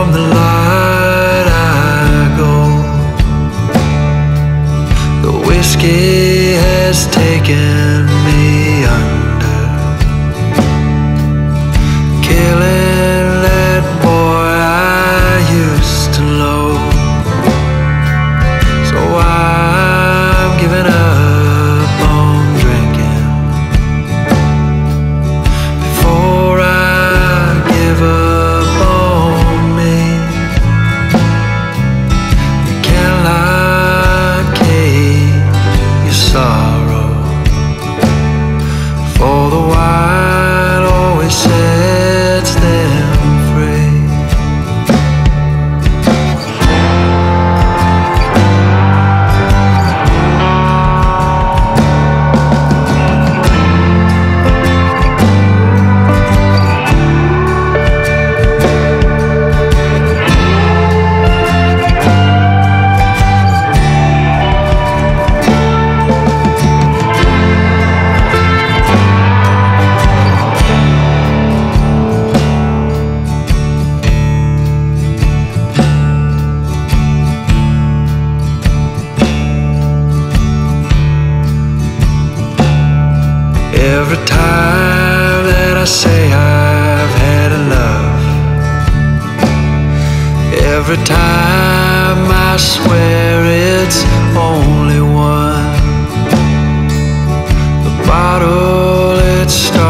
from the light I go. The whiskey has taken me under, killing that boy I used to know. So I'm giving up on drinking before I give up on me. You cannot keep your sorrow, for the wine always sets them free. Every time that I say I've had enough, every time I swear it's only one, the bottle it starts